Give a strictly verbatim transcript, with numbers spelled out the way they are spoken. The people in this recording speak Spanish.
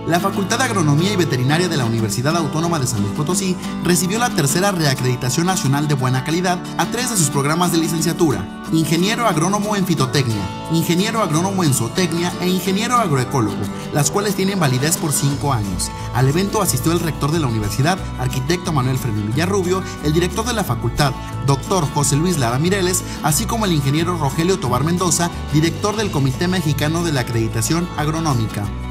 La Facultad de Agronomía y Veterinaria de la Universidad Autónoma de San Luis Potosí recibió la tercera reacreditación nacional de buena calidad a tres de sus programas de licenciatura: Ingeniero Agrónomo en Fitotecnia, Ingeniero Agrónomo en Zootecnia e Ingeniero Agroecólogo, las cuales tienen validez por cinco años. Al evento asistió el rector de la universidad, arquitecto Manuel Fermín Villarrubio, el director de la facultad, doctor José Luis Lara Mireles, así como el ingeniero Rogelio Tobar Mendoza, director del Comité Mexicano de la Acreditación Agronómica.